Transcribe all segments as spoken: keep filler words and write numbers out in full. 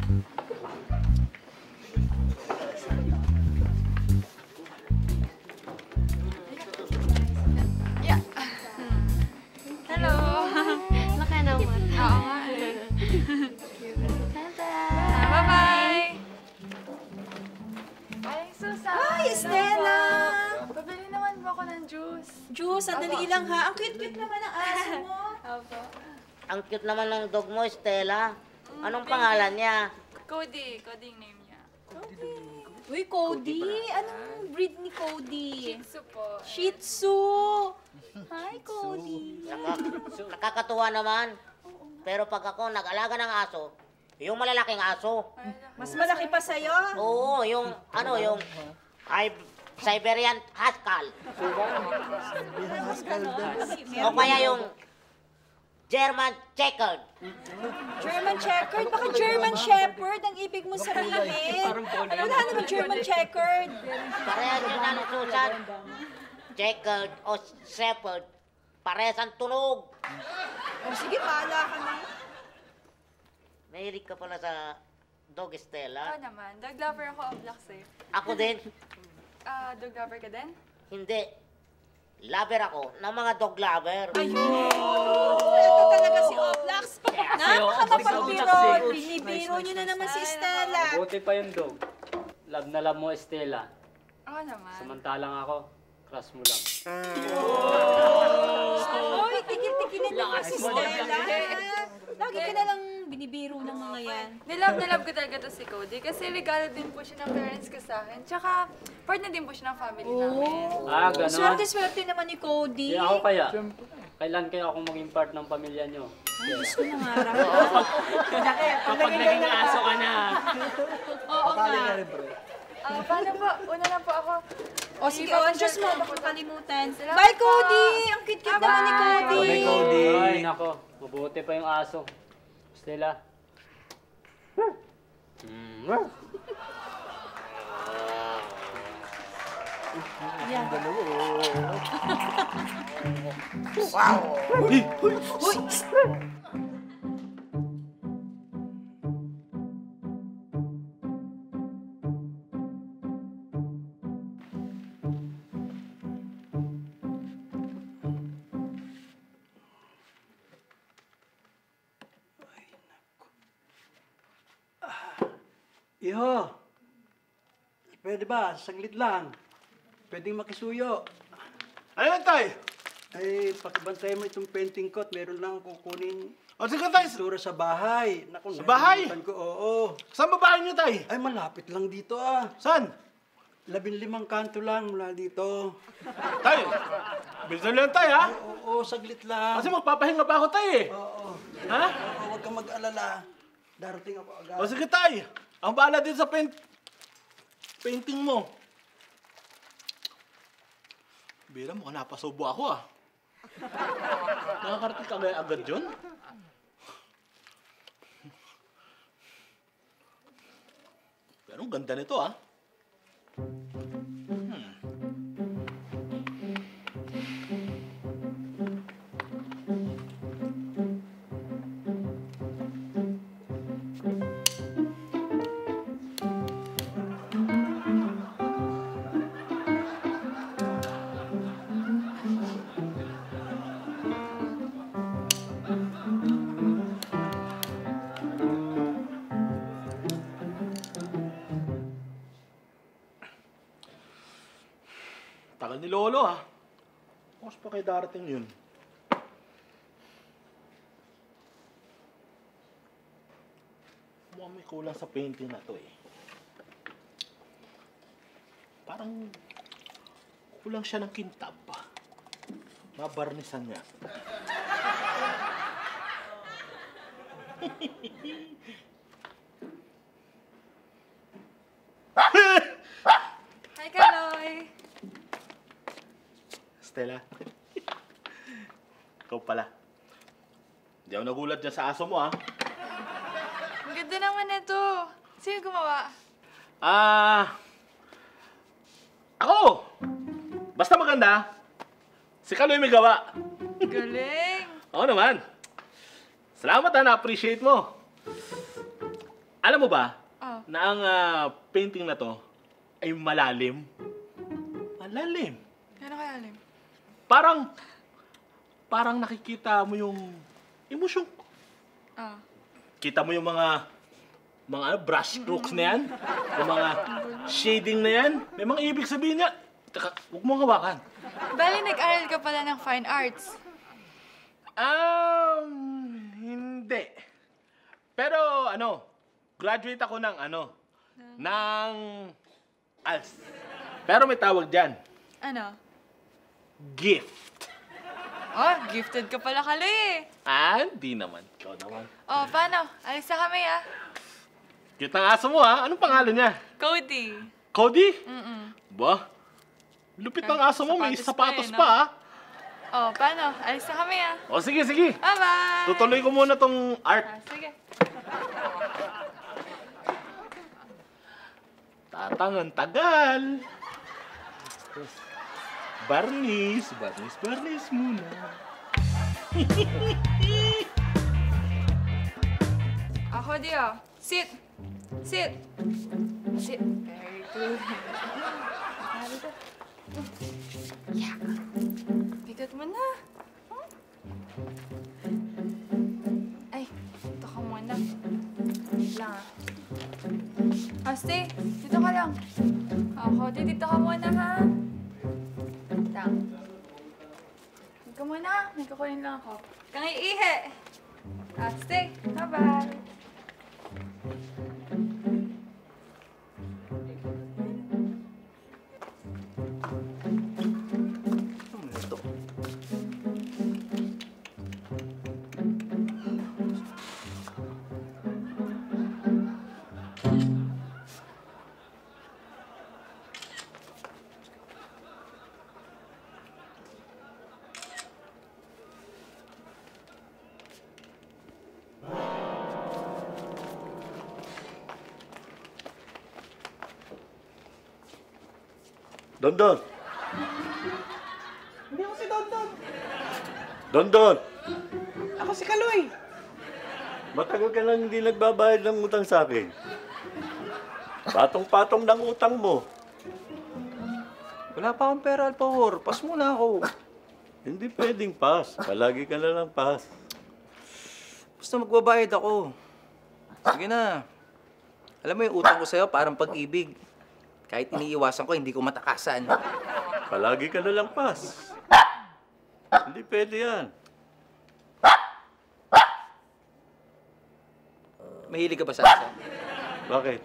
Yeah. Hello. Laki naman. Oo nga. Bye-bye. Ay, Susan. Ay, Stella! Pabili naman po ako ng juice. Juice, sandali lang ha. Ang cute-cute naman ang aso mo. Opo. Ang cute naman ng dog mo, Stella. Anong pangalan niya? Cody. Cody yung name niya. Uy, Cody! Anong breed ni Cody? Shih Tzu po. Shih Tzu! Hi, Cody! Naka- nakakatuwa naman. Pero pag ako nag-alaga ng aso, yung malalaking aso. Mas malaki pa sa'yo? Oo, yung ano, yung ay, Siberian Husky. O kaya yung German Shepherd. German Shepherd? Baka German Shepherd ang ibig mo sabihin. Wala naman German Shepherd. Parehas yun ano, Susan. Shepherd o Shepherd. Parehas ang tunog. O sige, bahala ka na. Mahilig ka pala sa dog, Oo Stella. naman. Dog lover ako of Black Safe. Ako din. Ah, dog lover ka din? Hindi. Lover ako ng mga dog lover. Ayun! Ito talaga si Oblax. Napakapagpiro. Binibiro niyo na naman si Stella. Buti pa yung dog. Love na love mo, Estela. Oo naman. Samantalang ako, crush mo lang. Oy, tigil-tigilan niyo nga si Stella. Lagi ka na lang binibiro ng mga yan. Nilove na love ko talaga to si Cody kasi regalo din po siya ng parents ko sa akin. Tsaka, part na din po siya ng family namin. Ah, gano'n. Swerte-swerte naman ni Cody. Di ako kaya. Kailan kaya ako maging part ng pamilya nyo? Ay, gusto ko na nga raw. Kapag naging aso ka na. Oo nga. Ah, paano po? Una na po ako. O sige, o, Diyos mo, baka makalimutan. Bye, Cody! Ang cute-cute naman ni Cody. Bye, Cody. Ay, nako. Mabuti pa yung aso. Stella. Mm. Yan. Uy! Iho, pwede ba? Saglit lang. Pwedeng makisuyo. Ano yan, tay? Ay, pakibantay mo itong painting ko at meron lang kukunin O sige, tay. tura sa bahay. Naku, Sa bahay? nakalimutan ko, oo. Saan ba bahay niyo, tay? Ay, malapit lang dito ah. Saan? Labinlimang kanto lang mula dito. Tay, bilisan lang, tay, ha? Oo, saglit lang. Kasi magpapahinga pa ako, tay, eh. Oo, Ha? oo, huwag kang mag-alala. Darating ako agad. O sige, tay. Ang bahala din sa paint... painting mo. Bira mo, napasubo ako, ah. Nakakarating ka agad yun? Pero ang ganda nito, ah. Hmm. Tagal ni Lolo, ah. Oras pa kayo darating yun. Mukhang may kulang sa painting na to, eh. Parang kulang siya ng kintab. Mabarnisan niya. Hi, Kaloy! Stella. Ikaw pala. Hindi ako nagulat dyan sa aso mo, ah. Ang ganda naman ito. Sino gumawa? Ah... ako! Basta maganda. Si Kaloy may gawa. Galing! Oo naman. Salamat, ha. Na-appreciate mo. Alam mo ba, Oh. na ang ah, painting na to ay malalim. Malalim. Gano'n kaya alim? Parang, parang nakikita mo yung emosyon. Ah. Kita mo yung mga, mga ano, brush strokes na yan. Yung mga shading na yan. May mga ibig sabihin niya. Teka, huwag mong hawakan. Bali, nag-aral ka pala ng fine arts. Um, hindi. Pero ano, graduate ako ng ano, ng A L S. Pero may tawag dyan, Ano? gift. Oh, gifted ka pala kali eh. Ah, hindi naman. Ikaw naman. Oh, paano? Alis na kami ah. Cute ng aso mo ha. Anong pangalan niya? Cody. Cody? Mm-mm. Ba? Lupit ng aso mo, may Sapatos sapatos pa eh, pa no? ha. Oh, paano? Alis na kami ah. O sige, sige. Bye-bye! Tutuloy ko muna tong art. Ah, sige. Tatangan tagal. Barnis, barnis, barnis muna. Ako di oh. Sit. Sit. Sit. Very good. Halika. Yeah. Bigat mo na. Hmm? Ay, dito ka muna. Wait lang ah. Ah, stay. Dito ka lang. Ako, di dito ka muna ha. Wait lang. Huwag ka muna. May kukunin lang ako. Kang iihi. Ah, stay. Bye-bye. Dondon! Hindi ako si Dondon. Dondon! Ako si Kaloy. Matagal ka lang hindi nagbabayad ng utang sa akin. Patong-patong ng utang mo. Wala pa akong pera, Alpahor. Pas muna ako. Hindi pwedeng pass. Palagi ka na lang pass. Basta magbabayad ako. Sige na. Alam mo yung utang ko sa'yo, parang pag-ibig. Kahit iniiwasan ko, hindi ko matakasan. Palagi ka na lang pass. Hindi pwede yan. Mahilig ka ba sa aso? Bakit?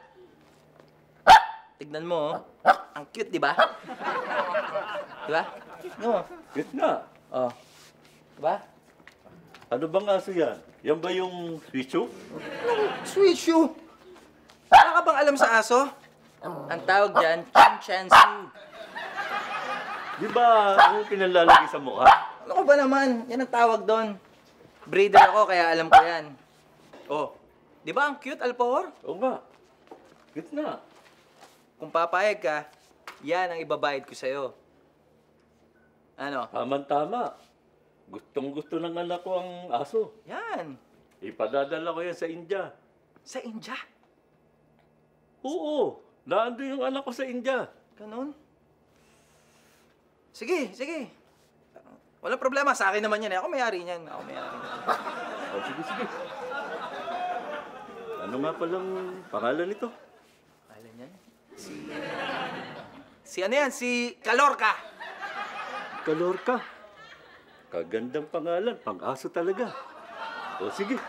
Tignan mo, oh. Ang cute, di ba? Di ba? No. Cute nga. Oh. Di ba? Ano bang aso yan? Yan ba yung Shih Tzu? Sweet shoe. Wala ka bang alam sa aso? Ang tawag dyan, Chin Chan Su. Di ba yung pinalalagay sa mukha? Ano ko ba naman? Yan ang tawag doon. Breeder ako, kaya alam ko yan. Oh, di ba ang cute, Alpahor? Oo nga. Cute nga. Kung papayag ka, yan ang ibabayad ko sa'yo. Ano? Tama-tama. Gustong-gusto ng anak ko ang aso. Yan. Ipadadala ko yan sa India. Sa India. Oo. Naando yung anak ko sa India. Ganun? Sige, sige. Walang problema. Sa akin naman yan. eh. Ako may-ari niyan. Ako may-ari niyan. O, sige, sige. Ano nga palang pangalan nito? Alam niyan? Si... Si ano yan? Si Kalorka. Kalorka. Kagandang pangalan. Pang-aso talaga. O, sige.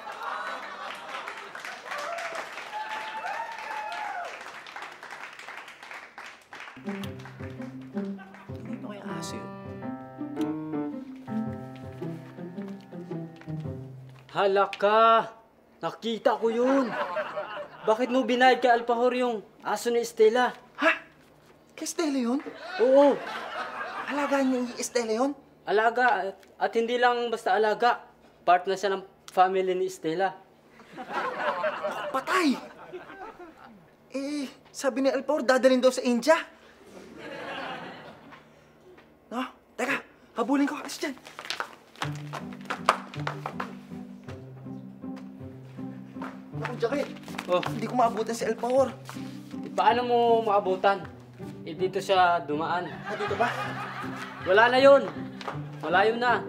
Hindi mo kaya aso yun. Hala ka! Nakita ko yun! Bakit mo binayad kay Alpahor yung aso ni Estela? Ha? Kay Estela yun? Oo, Alagaan niya yung Estela yun? alaga. At, at hindi lang basta alaga. Part na siya ng family ni Estela. Patay! Eh, sabi ni Alpahor, dadalhin daw sa India. No? Teka, habulin ko. Alis dyan. Naku, Jackie. Oh, Hindi ko maabutan si Alpahor. paano mo maabutan? Eh, dito siya dumaan. Ah, dito ba? Wala na yun. Malayo na.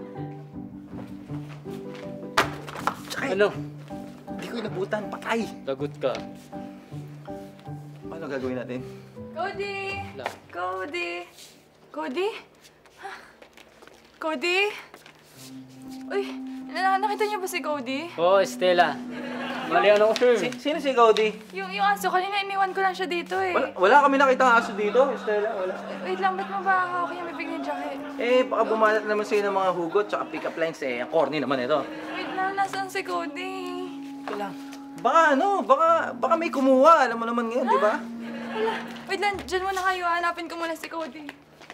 Jackie, Ano? hindi ko inabutan. Patay. Lagot ka. Paano gagawin natin? Cody! Wala. Cody! Cody? Ha? Cody? Uy, na nakita niyo ba si Cody? Oo, oh, Stella. Mali ano ko, sir. Si, sino si Gaudi? Yung, yung aso, kanina iniwan ko lang siya dito eh. Wala, wala kami nakita ng aso dito, Estela. Wala. Wait lang, ba't mo ba hawak yung bibig ni Jackie? Eh, baka bumanat naman sa'yo ng mga hugot tsaka pick-up lines eh. Ang corny naman ito. Wait lang, nasaan si Cody? Wala. Baka ano, baka, baka may kumuha. Alam mo naman ngayon, di ba? Wala. Wait lang, dyan muna kayo. Hanapin ko muna si Cody.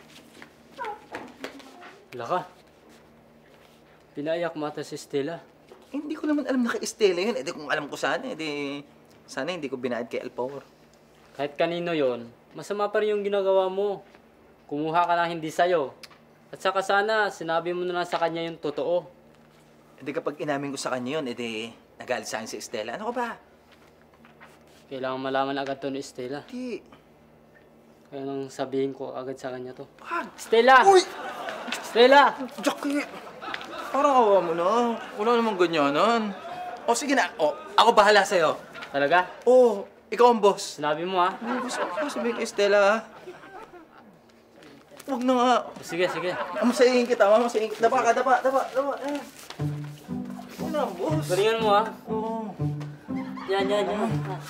Wala ka. Pinaiyak mata si Stella. Eh, hindi ko naman alam na kay Estela yun. Eh, di kung alam ko sana, eh, di... Sana hindi ko binayad kay Alpahor. Kahit kanino yon, masama pa rin yung ginagawa mo. Kumuha ka na hindi sa'yo. At saka sana, sinabi mo na lang sa kanya yung totoo. Eh, di kapag inamin ko sa kanya yun, eh, di... Nagalit sa akin si Estela. Ano ka ba? Kailangan malaman agad to ni Stella. Di... Kaya nang sabihin ko agad sa kanya to. Wag! Stella! Uy! Stella! Jackie! Parang awa mo na. Wala namang ganyanan. O sige na. O, ako bahala sa'yo. Talaga? O, ikaw ang boss. Sinabi mo ha? Ano gusto ko sabihin kay Estela, ha? Huwag na nga. Sige, sige. Masayin kita, masayin kita. Dapa ka, dapa, dapa, dapa. Eh. Ikaw na ang boss. Galingan mo ha? Oo. Yan, yan, yan.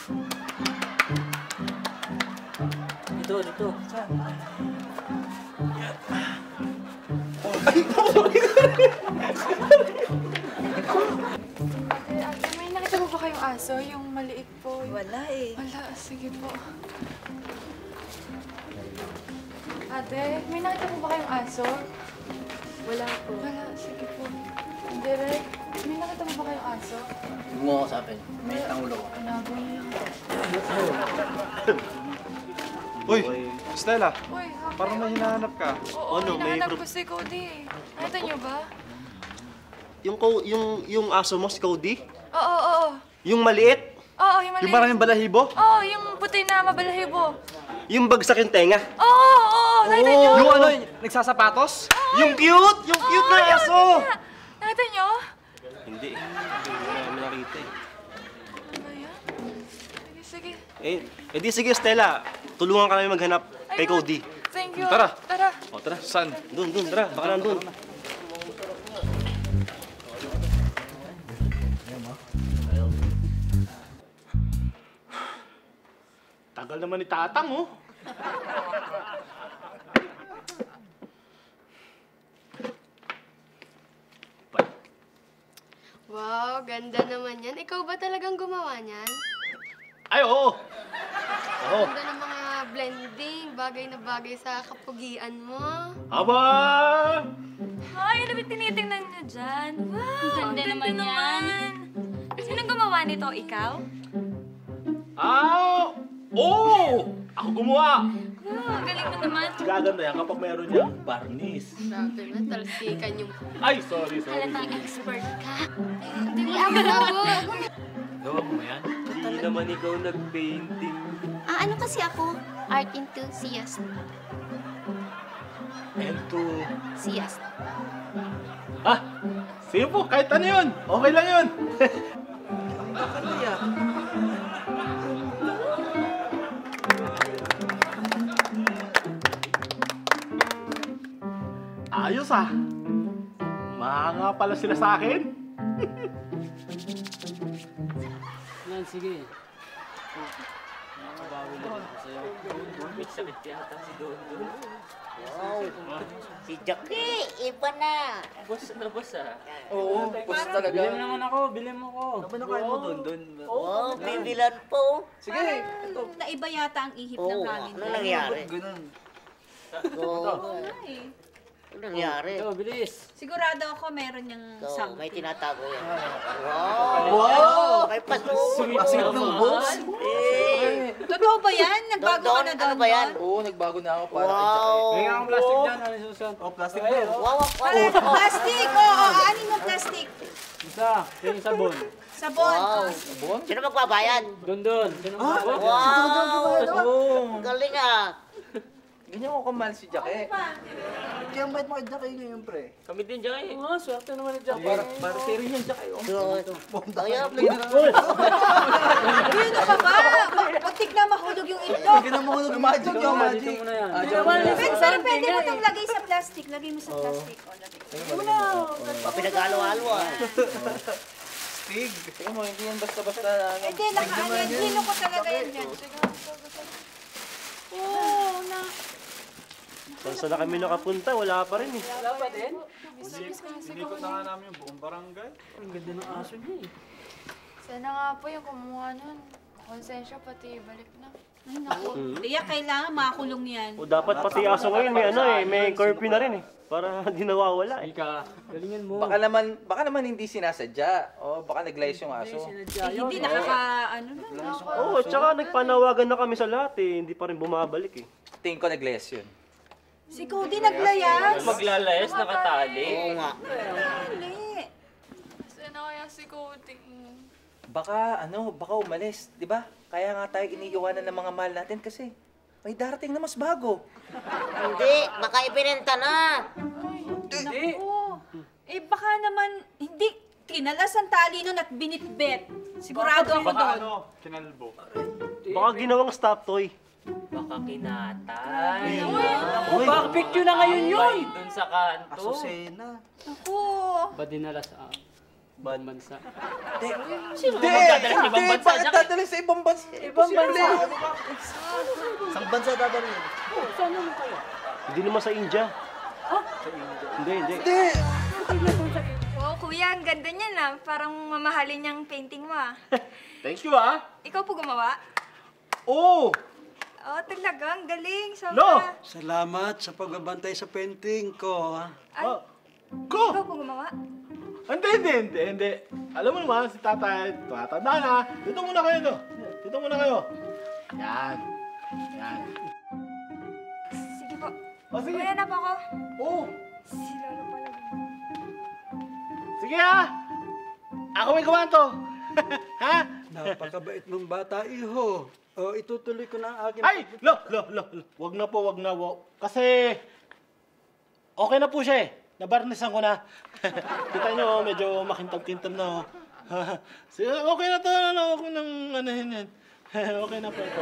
Dito, dito. Ay, sorry. Ate, ate, may nakita mo ba kayong aso? Yung maliit po. Wala eh. Wala, sige po. Ate, may nakita mo ba kayong aso? Wala po. Wala, sige po. Derek, may nakita mo ba kayong aso? Huwag mo ako sa akin. May ang ulo ko. Nabol lang. Uy, Stella, Uy, happy. parang may hinahanap ka. Oo, Ano, may hinahanap pro- ko si Cody. Nakita niyo ba? Yung, ko, yung, yung aso mo, si Cody? Oo, oo, oo. Yung maliit? Oo, yung maliit. Yung maraming balahibo? Oo, yung puti na mabalahibo. Yung bagsak yung tenga? Oo, oo, oo. Nakita niyo? Yung ano, yung nagsasapatos? Yung cute! Yung cute na Oo, aso! yun nga. Nakita niyo? Hindi. Hindi namin nakita eh. Ano ba yan? Sige, sige. Eh, eh di sige, Stella. Tulungan kami maghanap kay Ayun. Cody. Thank you. Tara. Tara. O, tara. Saan? Doon, doon, tara. Baka nandun. Tagal naman ni Tatang, oh. Wow, ganda naman yan. Ikaw ba talagang gumawa niyan? Ay, oo. Oo. Ganda ng mga blending, bagay na bagay sa kapugian mo. Aba! Ay, ano ba tinitingnan niyo dyan? Wow, Ganda naman yan. Sinong gumawa nito? Ikaw? Ah! Oo! Ako gumawa! Wow, galing mo naman. Gaganda yan kapag meron niyang barnis. Grabe na, talsikan yung Ay, sorry, sorry. Halatang expert ka. Hindi mo abot-abot. Gawa mo yan? Hindi naman ikaw nag-painting. Ah, ano kasi ako? Art enthusiast. And to... Siyast. Ah! Sige po, kahit ano yun. Okay lang yun. Ayos ah. Mahanga pala sila sa akin. Yan, sige. Nakabawin lang ako sa'yo. May sakit yata si Don Don. Wow! Si Jackie, iba na! Boss na boss ah. Oo, boss talaga. Bilhin naman ako, bilhin mo ko. Ano ba nakain mo doon, doon? Oh, bibilan po! Sige, ito. Naiba yata ang ihip Oo, ng hangin. ano nangyari? Ganun. Oo, Ay, ano nangyari? Ito, bilis. sigurado ako meron niyang So, something. may tinatago yan. Wow! Wow! May paso! Sweet ng boss. Eh! Totoo ba yan? Nagbago ka Don, na ano doon? ba yan? Oo, nagbago na ako para kay Wow! Jackie. May nga akong plastic dyan, ano yung susan? Oh, plastic bro. Wow! Wow! Plastic! Oo, oh, anin mo plastic. Isa, ito yung sabon. Sabon. Wow. Sino magbabayad? Doon, doon. Wow! Oo. Galing ah. Ganyan ko kamahal si Jackie. Kaya ang bait mo kay Jackie ngayon, pre. Kami din, Jackie. Oo, swerte naman ni Jackie. Para, para sa'yo rin yan, Jackie. Oh. Kaya, Ano ka ba? Putik na mahulog yung ito. Hindi na mahulog yung magic Dito yung muna, magic. dito muna yan. Ah, Pero, pero pwede mo itong lagay sa plastic. Lagay mo sa plastic. O, lagay. Wala. pinag-halo-halo ah. Stig. Tingnan mo, hindi yan basta-basta. ano. Hindi, nakaano yan. Hino ko talaga yan dyan. Oo, na. Saan saan na kami nakapunta? Wala pa rin eh. Wala pa din? Inikot na nga namin yung buong barangay. Ang ganda ng aso niya eh. Sana nga po yung kumuha nun. Konsensya pati balik na. Ay, naku. Liya, kailangan makulong yan. O dapat pati aso ngayon may ano eh, may curfew na rin eh. Para hindi nawawala eh. Ika, galingan mo. Baka naman, baka naman hindi sinasadya. O baka naglayas yung aso. Eh, hindi nakaka, ano na. Oo, tsaka nagpanawagan na kami sa lahat eh. Hindi pa rin bumabalik eh. Tingin ko naglayas yun. Si Cody naglayas. Maglalayas, nakatali. Oo nga. Mali. Sana kaya si Cody. Baka ano, baka umalis, di ba? Kaya nga tayo iniiwanan ng mga mahal natin kasi may darating na mas bago. Hindi, baka ibinenta na. Naku. Eh, baka naman, hindi, kinalas ang tali nun at binitbit. Sigurado ako doon. Kinalbo. Baka ginawang stop toy. Baka kinatay. Uy! Baka picture na ngayon yun! Doon sa kanto. Asusena. Naku. Ba dinala sa ibang bansa? Sino ba magdadala sa ibang Hindi, bansa, bakit Jackie? dadalhin sa ibang bansa? Ibang bansa? Isang bansa dadalhin. Hindi naman sa India. Hindi, hindi. Wow, kuya, ang ganda niyan ah. Parang mamahalin niyang painting mo ah. Thank you ah. Ikaw po gumawa? Oo. Oh, talaga, ang galing. No! Sobra. Salamat sa pagbabantay sa painting ko. Ay, Ko! ikaw po gumawa? Hindi, hindi, hindi, hindi. Alam mo naman, si tatay, tumatanda na. Dito muna kayo, no? Dito muna kayo. Yan. Yan. Sige po. O, sige. Una na po ako. Oo. Si Lolo pala. Sige ha. Ako may gawa to. Ha? Napakabait mong bata, iho. O, itutuloy ko na ang aking... Ay! Lo, lo, lo, lo. Wag na po, wag na. Wag. Kasi, okay na po siya eh. Nabarnisan ko na. Kita nyo, medyo makintab-kintab na. Oh. Sige, okay na to. Ano, okay nang anahin yan. Okay na po ito.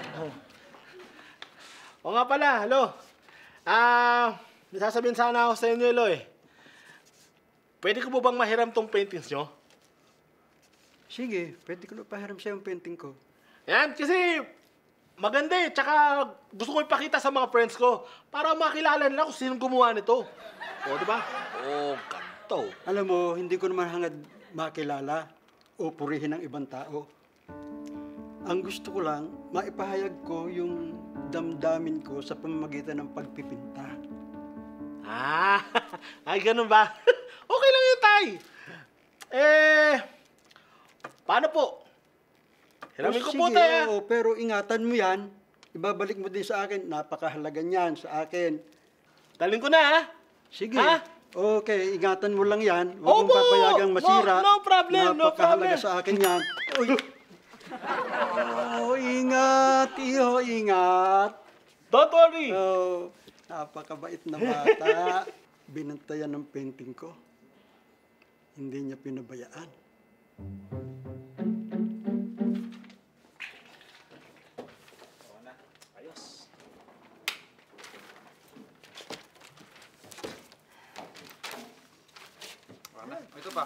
O nga pala, hello. Ah, may sasabihin sana ako sa inyo, Lo eh. Pwede ko po bang mahiram tong paintings nyo? Sige, pwede ko na pahiram siya yung painting ko. Yan, kasi maganda eh. Tsaka gusto ko ipakita sa mga friends ko para makilala nila kung sinong gumawa nito. O, di ba? O, ganito. Alam mo, hindi ko naman hangad makilala o purihin ng ibang tao. Ang gusto ko lang, maipahayag ko yung damdamin ko sa pamamagitan ng pagpipinta. Ah, ay ganun ba? Okay lang yun, Tay. Eh, paano po? Hiramin O, ko po, sige, Tay. ah. oo, pero ingatan mo yan. Ibabalik mo din sa akin. Napakahalaga niyan sa akin. Dalhin ko na, ha? Sige. Ha? Okay, ingatan mo lang yan. Huwag mong Opo! papayagang masira. No, no problem, no Napakahalaga problem. sa akin yan. Uy! Oh, ingat, iho, ingat. Don't worry. Oh, napakabait na bata. Binantayan ng painting ko. Hindi niya pinabayaan. Ito pa.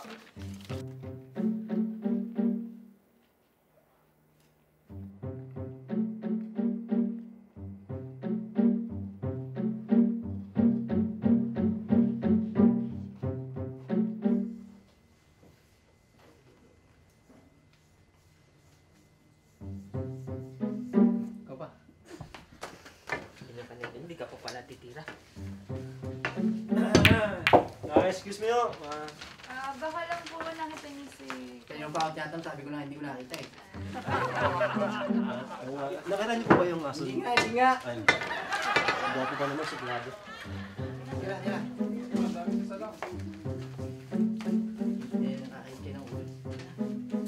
Ikaw pa. Hindi ka pa pala titira. Ah, excuse me oh. Ah, Ah, baka lang po nakita niyo si... Kanyang pa ako tiyatang sabi ko na hindi ko nakita eh. nakita niyo po ba yung aso? Hindi nga, hindi nga. Ay, dati pa naman sigurado. Tira, tira. Eh, nakakain kayo ng ulo.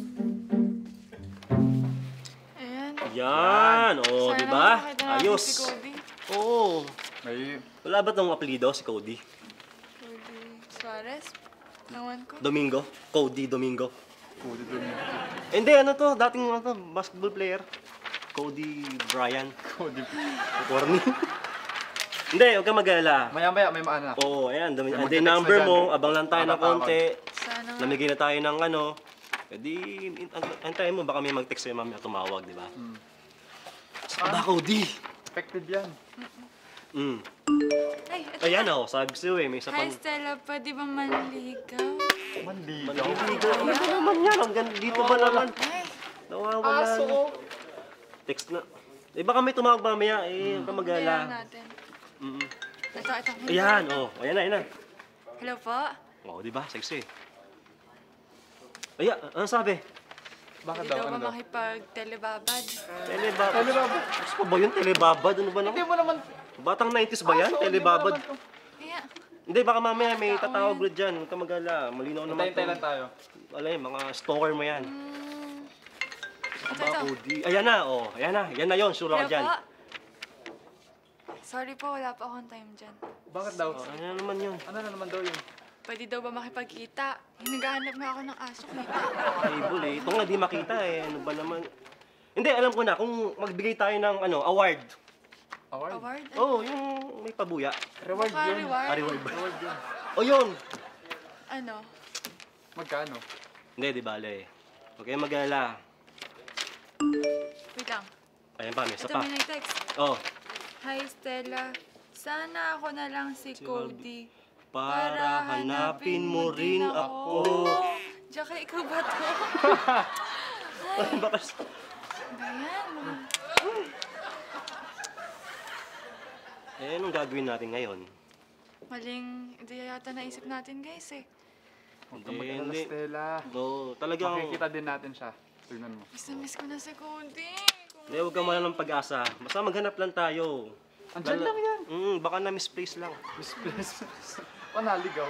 Yan, oh, Sana di ba? makakita natin Ayos. si Cody. Oo. May... Wala ba tong apelido si Cody? Cody Suarez? Nawan ko. Domingo? Cody Domingo? Cody doon. Hindi, ano to, dating ano to, basketball player. Cody Bryant. Cody. Corny. Hindi, huwag kang mag-alala. Maya-maya, may maana. Oo, ayan. Dami, May andi magte-text number na dyan. mo, abang lang tayo ng Nakatawag. konti. Sana. Namigay na tayo ng ano. E di, antayin mo, baka may mag-text sa'yo mamaya tumawag, di ba? Hmm. Ah, ba, Cody? Effective yan. Mm. Ay, ito Ayan na. ako, sabi ko sa'yo eh, may isa Hi pang... Stella, pwede ba manligaw? Manligaw. Manliligaw. Dito naman yan, hanggang dito ba naman? Ay, Nawawala na. Text na. Eh baka may tumawag mamaya, eh, huwag kang kailangan mag-alala. natin. Mm. Ito, ito. Ayan, oh, ayan na, ayan na. Hello po? Oo, di ba? Sexy. Ayan, ano sabi? Bakit Pwede daw? daw Ano ba daw? makipag-telebabad? Telebabad. Telebabad. Gusto ko ba yun? Telebabad? Ano ba Hindi naman? mo naman... Batang nineties ba yan? Ah, so, Telebabad? hindi mo naman to. Kaya, Hindi, baka mamaya may Tao tatawag yan. ulit dyan. Huwag kang mag-alala. Malinaw naman Hintayin tayo lang tayo. Wala yun, mga stalker mo yan. mm, ito, Ba, ito. Cody. Ayan na, oh. Ayan na. Yan na yun. Sure Hello ako dyan. po? Sorry po, wala pa akong time dyan. Bakit daw? Oh, ano na naman yun? Ano na naman daw yun? Pwede daw ba makipagkita? Naghahanap nga ako ng aso kita. Table eh. Ito nga di makita eh. Ano ba naman? Hindi, alam ko na. Kung magbigay tayo ng ano, award. Award? Award? Oo, oh, yung may pabuya. Reward Baka yun. reward? Ah, reward ba? Reward yun. O yun! Ano? Magkano? Hindi, di bale. Huwag kayong mag-alala. Wait lang. Ayan pa, may isa Ito pa. may nag-text. Oh, Hi Stella, sana ako na lang si Cody. para hanapin mo rin ako. Jackie, ikaw ba to? Baka Ba yan? eh, anong gagawin natin ngayon? Maling ideya yata naisip natin guys eh. Huwag kang Hindi, mag-alala, hindi. Stella. No, talagang... Makikita din natin siya. Tignan mo. Miss na miss ko na si Cody. Hindi, huwag kang wala ng pag-asa. Basta maghanap lang tayo. Andyan lang yan. Mm, baka na-misplace lang. Misplace. O, naligaw.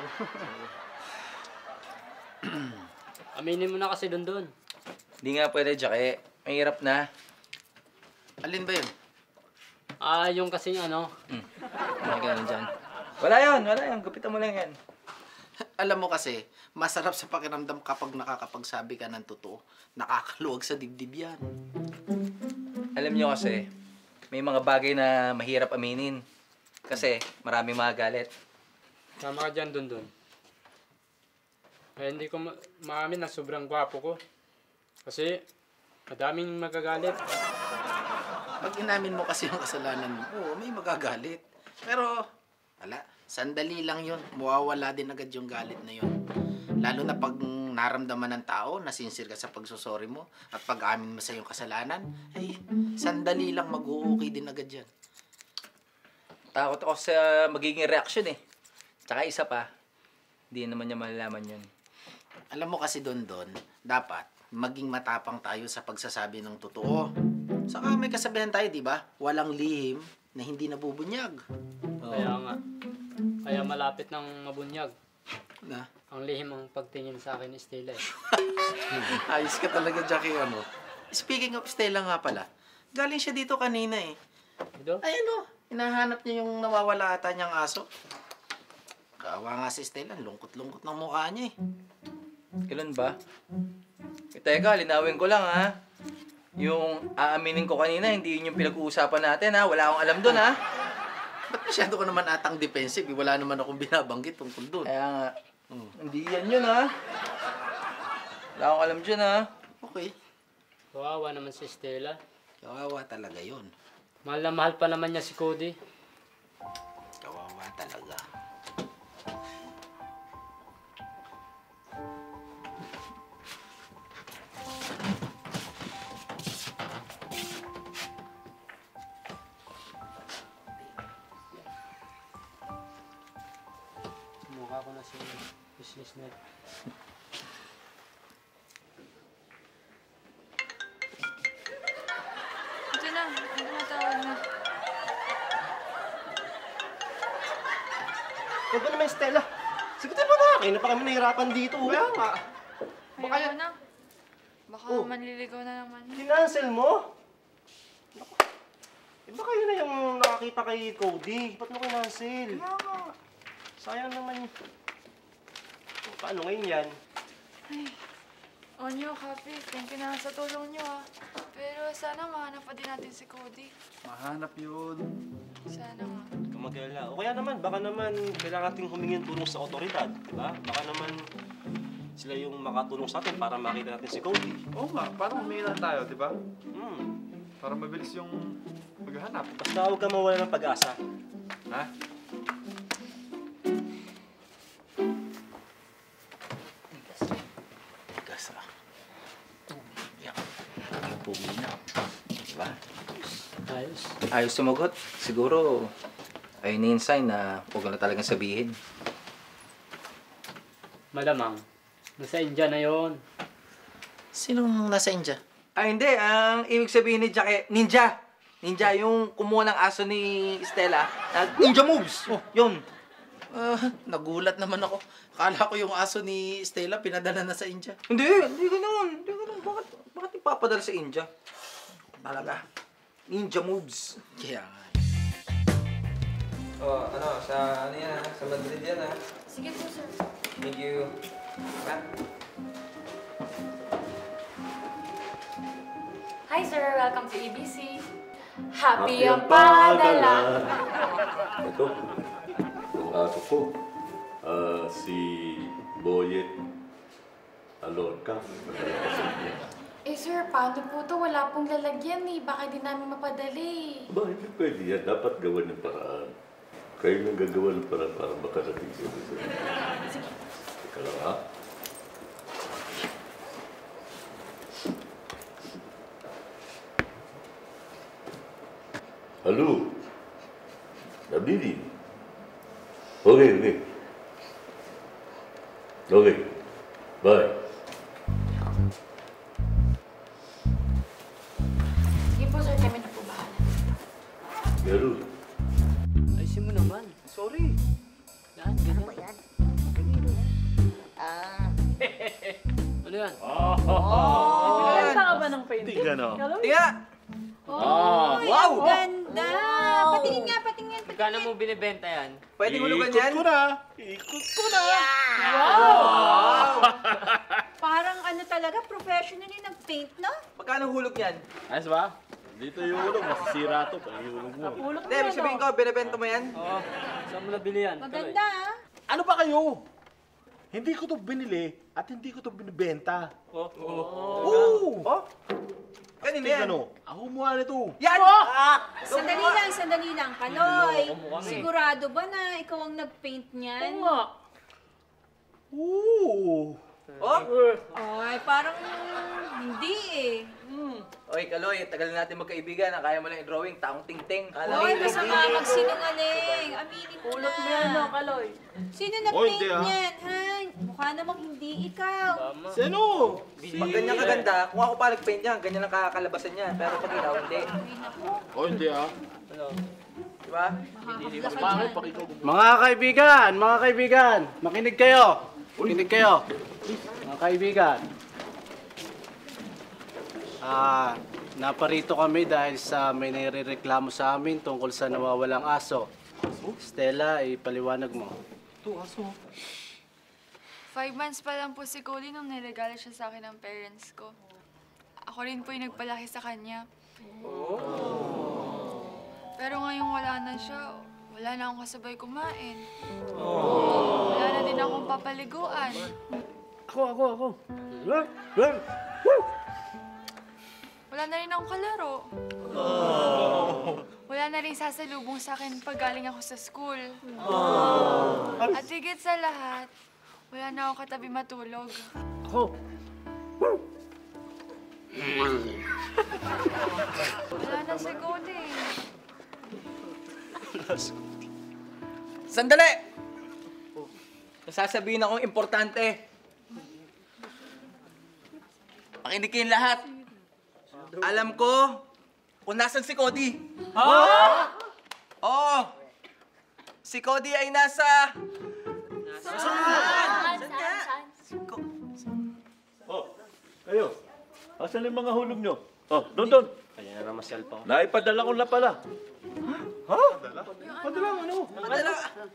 Aminin mo na kasi doon doon. Hindi nga pwede, Jackie. Mahirap na. Alin ba yun? Ah, yung kasing ano, Hmm. May ganun dyan. Wala yun, wala yun. Gupitan mo lang yan. Alam mo kasi, masarap sa pakiramdam kapag nakakapagsabi ka ng totoo. Nakakaluwag sa dibdib yan. Alam nyo kasi, may mga bagay na mahirap aminin. Kasi maraming magagalit. tama ka dyan doon doon. Eh, hindi ko ma- maamin na sobrang gwapo ko. Kasi, madaming magagalit. Pag inamin mo kasi yung kasalanan mo, oo, may magagalit. Pero, wala, sandali lang yun. Mawawala din agad yung galit na yun. Lalo na pag naramdaman ng tao, nasinsir ka sa pagsusori mo, at pag-amin mo sa iyong kasalanan, ay, sandali lang mag-uuki din agad yan. Takot ako sa magiging reaksyon eh. Tsaka isa pa, hindi naman niya malalaman yun. Alam mo kasi Don Don, dapat maging matapang tayo sa pagsasabi ng totoo. Saka may kasabihan tayo, di ba? Walang lihim na hindi nabubunyag. Kaya nga. Kaya malapit ng mabunyag. Na? Ang lihim ang pagtingin sa akin ni Stella eh. Ayos ka talaga, Jackie, ano? Speaking of Stella nga pala, galing siya dito kanina eh. Dito? Ay ano, hinahanap niya yung nawawala ata niyang aso. Kawa nga si Stella, lungkot-lungkot ng mukha niya eh. Kailan ba? Eh, teka, linawin ko lang ha. Yung aaminin ko kanina, hindi yun yung pinag-uusapan natin ha. Wala akong alam doon ha. Ba't masyado ko naman atang defensive? Eh? Wala naman akong binabanggit tungkol doon. Kaya nga, hmm. hindi yan yun ha. Wala akong alam dyan ha. Okay. Kawawa naman si Stella. Kawawa talaga yun. Mahal na mahal pa naman niya si Cody. Kawawa talaga. Mukha ko na si business net. Ito na, ano matawag na? Huwag ba naman, Stella? Sagutin mo na. Kaya na pa kami nahirapan dito. Kaya nga. Baka na. Baka Oh. manliligaw na naman. Kinancel mo? Eh, baka yun na yung nakakita kay Cody. Ba't mo kinancel? Mama. Sayang naman yun. Paano ngayon yan? Ay, Onyo, Kapi, thank you na sa tulong nyo ah. Pero sana mahanap pa din natin si Cody. Mahanap yun. Sana nga. Huwag kang mag-alala. O kaya naman, baka naman kailangan nating humingi ng tulong sa otoridad. Diba? Baka naman sila yung makatulong sa atin para makita natin si Cody. Oo nga, parang humingi lang tayo, di ba? Hmm. Para mabilis yung maghanap. Basta huwag ka mawala ng pag-asa. Ha? Tigas ah. Yan. Pumina. Diba? Ayos. Ayos sumagot. Siguro, ayun na yung sign na huwag ko na talagang sabihin. Malamang. Nasa India na yon. Sinong nasa India? Ah, hindi. Ang ibig sabihin ni Jack, ninja. Ninja, yung kumuha ng aso ni Stella. na Ninja moves! Oh, yun. Ah, nagulat naman ako. Akala ko yung aso ni Stella pinadala na sa India. Hindi, hindi ganoon. Hindi ganoon. Bakit, bakit ipapadala sa India? Talaga. Ninja moves. Kaya nga. Oh, ano, sa ano yan ha? Sa Madrid yan ha? Sige po, sir. Thank you. Ha? Hi, sir. Welcome to E B C. Happy ang padala. Ito, ang aso ko, ah, si Boyet Alorca. Eh, sir, paano po to? Wala pong lalagyan eh. Baka di namin mapadali. Aba, hindi pwede yan. Dapat gawan ng paraan. Kayo nang gagawa ng paraan para makarating sa isa. Sige. Teka lang, ha? Halo? Nabili? Okay, okay. Okay. Bye. Sige po, sir. Kami na po bahala. Meron. Ayusin mo naman. Sorry. Yan, ganyan. Ano yan? Ah. Ano yan? Nagkanta ka ba ng painting? Tingnan o. Tiga! Oh, wow! ang ganda! Patingin nga, patingin. Magkano mo binibenta yan? Pwede hulugan yan? Ikot ko na. Ikot ko na. Wow! Parang ano talaga, professional yung nag-paint, no? Magkano hulog yan? Ayos ba? Dito yung ulong. Masisira to. Pahihulog mo. Ulok Hindi, ibig sabihin ko, binibenta mo yan? Oo. Saan mo nabili yan? Maganda, ah. Ano ba kayo? Hindi ko to binili at hindi ko to binibenta. Oh. Oo! Oh? Kanina yan? Ano? Ako kumuha nito. Yan! Sandali lang, sandali lang. Kaloy, Niloloko mo kami. sigurado ba na ikaw ang nag-paint niyan? nga. Oo! Oh? Ay, parang hindi eh. Oy, Kaloy, tagal na natin magkaibigan. Ang kaya mo lang i-drawing, taong ting-ting. Kala Hoy, mo, masama hindi. magsinungaling. Aminin mo Ulot mo na. yan, no, Kaloy. Sino Oh, nag-paint hindi, ah. niyan, ha? Mukha namang hindi ikaw. Tama. Sino? Pag ganyan kaganda, kung ako pa nag-paint niya, ganyan ang kakalabasan niya. Pero pag ikaw, hindi. Ay, naku. Oh, hindi ah. Ano? Diba? Makakabla ka Bakit? dyan. Pakikaw. Mga kaibigan, mga kaibigan, makinig kayo. Makinig kayo. Mga kaibigan. Ah, naparito kami dahil sa may nirereklamo sa amin tungkol sa nawawalang aso. Stella, ipaliwanag mo. Five months pa lang po si Cody nung niregalo siya sa akin ng parents ko. Ako rin po yung nagpalaki sa kanya. Pero ngayong wala na siya, wala na akong kasabay kumain. Wala na din akong papaliguan. Ako, ako, ako. Wala na rin akong kalaro. Wala na rin sasalubong sa akin pag galing ako sa school. At higit sa lahat, wala na akong katabi matulog. Ako. Wala na si Cody. Sandali! May sasabihin akong importante. Pakinig kayong lahat. Alam ko kung nasan si Cody. Ha? Oo. Si Cody ay nasa... Saan? Saan? Oh, kayo. Asan yung mga hulog nyo? Oh, doon, doon. Kaya na naman cellphone. Naipadala ko na pala. Ha? Padala mo, ano? Padala.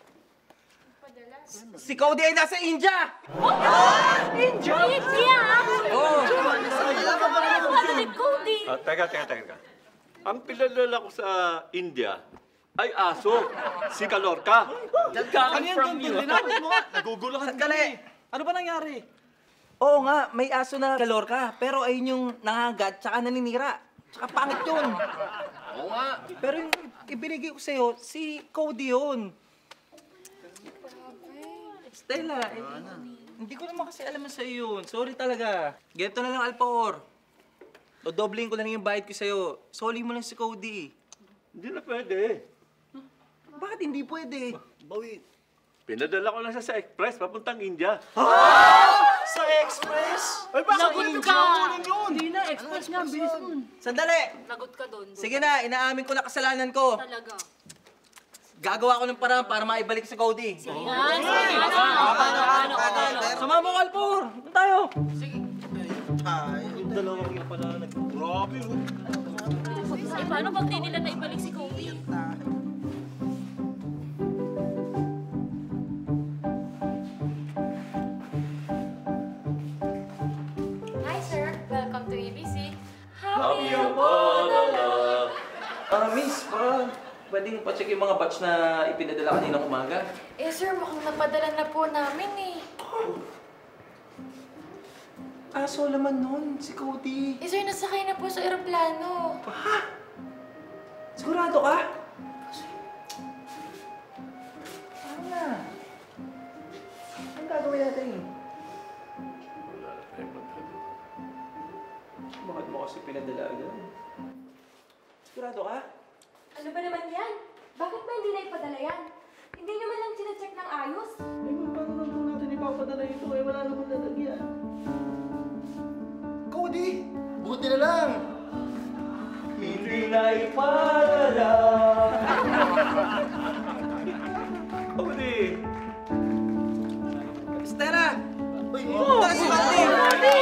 Si Cody ay nasa India! Ah! India? India? Oo. Cody. Ah, teka, teka, teka. Ang pinadala ko sa India ay aso, si Kalorka. Coming from you. Naguguluhan Sandali. Ano ba nangyari? Oo nga, may aso na Kalorka, pero ayun yung nangagat tsaka naninira. Tsaka pangit yun. Oo nga. Pero yung ibinigay ko sa'yo, si Cody yun. Stella, eh, hindi ko naman kasi alam sa'yo yun. Sorry talaga. Ganito na lang, Alpaor. Dodobling ko na lang yung bayad ko sa'yo. Soli mo lang si Cody. Hindi na pwede. Bakit hindi pwede? Bawi. Pinadala ko lang siya sa express, papuntang India. Sa express? Ay, baka Lagot India ka! kunin yun. Hindi na, express nga, bilis mo. Sandali! Lagot ka doon. Sige na, inaamin ko na kasalanan ko. Talaga. Gagawa ko ng paraan para maibalik si Cody. Sige nga, sige nga. Paano, paano, paano? Sumama ko, Alpor! Doon tayo! Sige. Yung dalawang yung pala nag... Grabe, oh. Eh, paano pag di nila naibalik si Cody? Hi, sir. Welcome to A B C. Happy ang padala. Ah, miss, baka pwedeng pa-check yung mga batch na ipinadala kaninang umaga. Eh, sir, mukhang napadala na po namin eh. Aso naman nun, si Cody. Eh, sir, nasakay na po sa eroplano. Ha? Sigurado ka? Parang na. Anong gagawin natin? Wala na tayong magkano. Bakit mo kasi pinadala agad? Sigurado ka? Ano ba naman yan? Bakit ba hindi na ipadala yan? Hindi nyo man lang sinacheck ng ayos? Eh, paano naman natin ipapadala ito? Eh, wala naman lalagyan. Cody, buti na lang. Hindi na ipadala. Cody! Stella! Uy, oh, si Mandy!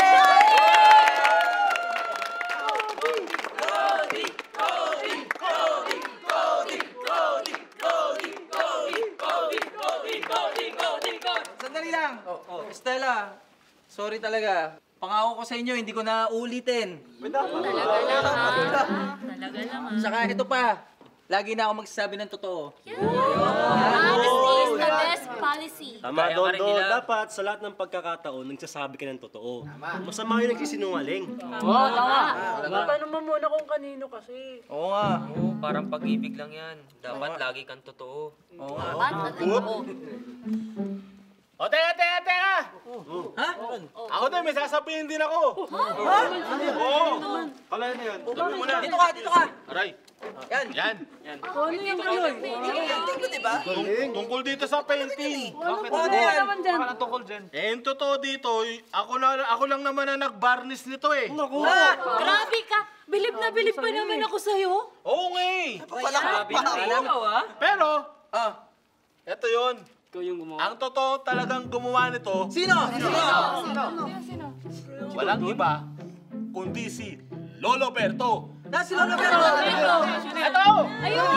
Sandali lang. Stella, sorry talaga. Pangako ko sa inyo, hindi ko na uulitin. Talaga lang, ha? Talaga lang, ha? Saka ito pa, lagi na ako magsasabi ng totoo. Honesty is the best policy. Tama, Dondo. Dapat sa lahat ng pagkakataon, nagsasabi ka ng totoo. Masama yung nagsisinungaling. Oo, tama. Paano mo muna kung kanino kasi? Oo nga. Oo, parang pag-ibig lang yan. Dapat lagi kang totoo. Oo nga. O, teka, teka, teka! Ha? Ako din, may sasabihin din ako. Ha? Oo. Kalahin na yun. Sabi mo na. Dito ka, dito ka. Aray. Yan. Yan. Ano yung gano'n? Painting ko, diba? Tung- Tungkol dito sa painting. Bakit? Ano yan? Baka tungkol dyan. Eh, yung totoo dito, ako, na, ako lang naman na nag-varnish nito eh. Naku! Grabe ka! Bilib na bilib pa naman ako sa'yo. Oo nga eh. Sabi na ikaw, ha? Pero, Ah. eto yun. Ikaw yung gumawa. Ang totoo talagang gumawa nito, Sino? Sino? Sino? walang iba, kundi si Lolo Berto. Na si Lolo Berto. Eto! Ayun!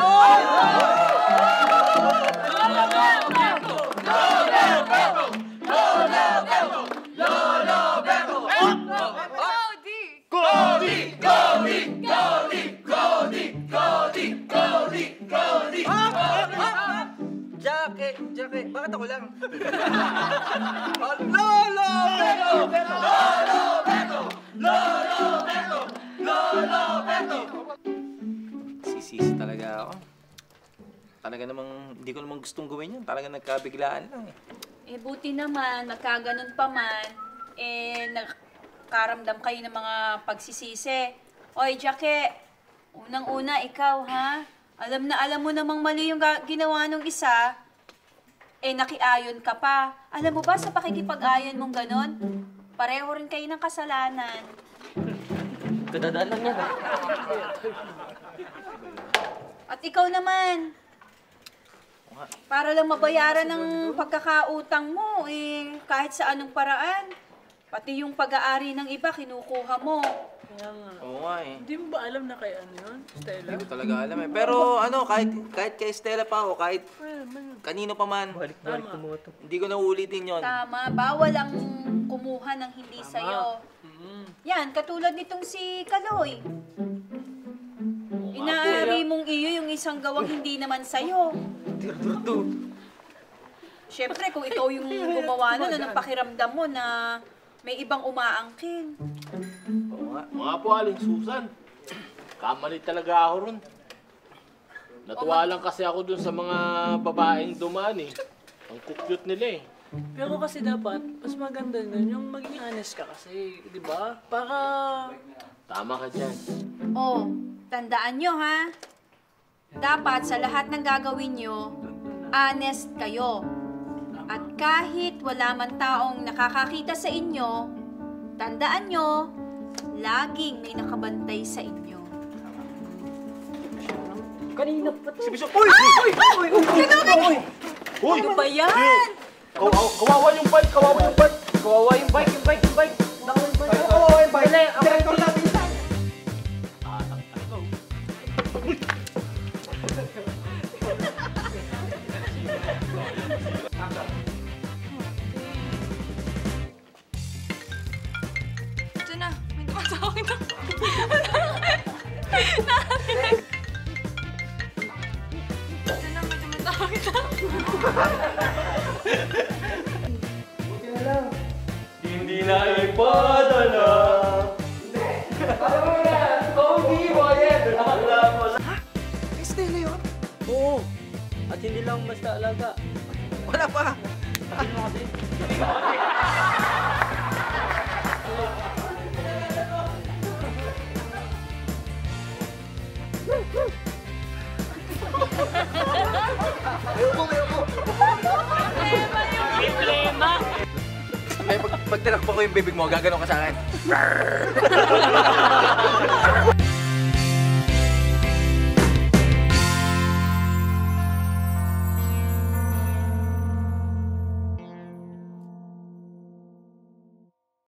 Cody! Cody! Cody! Cody! Cody! Cody! Cody! Cody! Jackie, Jackie, bakit ako lang? Oh, Lolo Berto! Lolo Berto! Lolo Berto! Lolo Berto! Sisisi talaga ako. Talaga namang, hindi ko namang gustong gawin yan. Talaga nagkabiglaan lang eh. Eh, buti naman, nagkaganon pa man, eh, nagkaramdam kayo ng mga pagsisisi. Oy, Jackie, unang-una, ikaw, ha? Alam na alam mo namang mali yung ga- ginawa nung isa, eh, nakiayon ka pa. Alam mo ba, sa pakikipag-ayon mong ganon, pareho rin kayo ng kasalanan. Kadadaan lang yan. At ikaw naman, para lang mabayaran ng pagkakautang mo, eh, kahit sa anong paraan. Pati yung pag-aari ng iba, kinukuha mo. Kaya nga. Oo nga eh. Hindi mo ba alam na kay ano yun, Stella? Hindi ko talaga alam eh. Pero ano, kahit kahit kay Stella pa o kahit kanino pa man. Balik-balik ng mga to. Hindi ko na uulitin yon. Tama, bawal ang kumuha ng hindi sa'yo. Yan, katulad nitong si Kaloy. Inaari mong iyo yung isang gawang hindi naman sa'yo. Siyempre, kung ikaw yung gumawa nun, anong pakiramdam mo na may ibang umaangkin? Mga po, Aling Susan. Kamali talaga ako ron. Natuwa lang kasi ako dun sa mga babaeng dumaan eh. Ang cute nila eh. Pero kasi dapat, mas maganda nun yung maging honest ka kasi, di ba? Para... Tama ka dyan. Oh, tandaan nyo ha. Dapat sa lahat ng gagawin nyo, honest kayo. At kahit wala man taong nakakakita sa inyo, tandaan nyo, laging may nakabantay sa inyo. Kanina pa to. Si Bisok! Uy! Uy! Uy! Uy! Uy! Ano ba yan? Kawawa yung bike! Kawawa yung bike! Kawawa yung bike, yung bike, yung bike. Naku yung bike. Oo, yung bike. Direktor natin yan. Diyan na, may tumatawag na. Diyan na, may tumatawag na. Hindi na ipadala. Kay Stella yun? Oo. At hindi lang basta alaga. Wala pa. Sabihin mo kasi. Ayoko, ayoko. Problema. Ay, pag, pag tinakbo ko yung bibig mo, gaganon ka sa akin.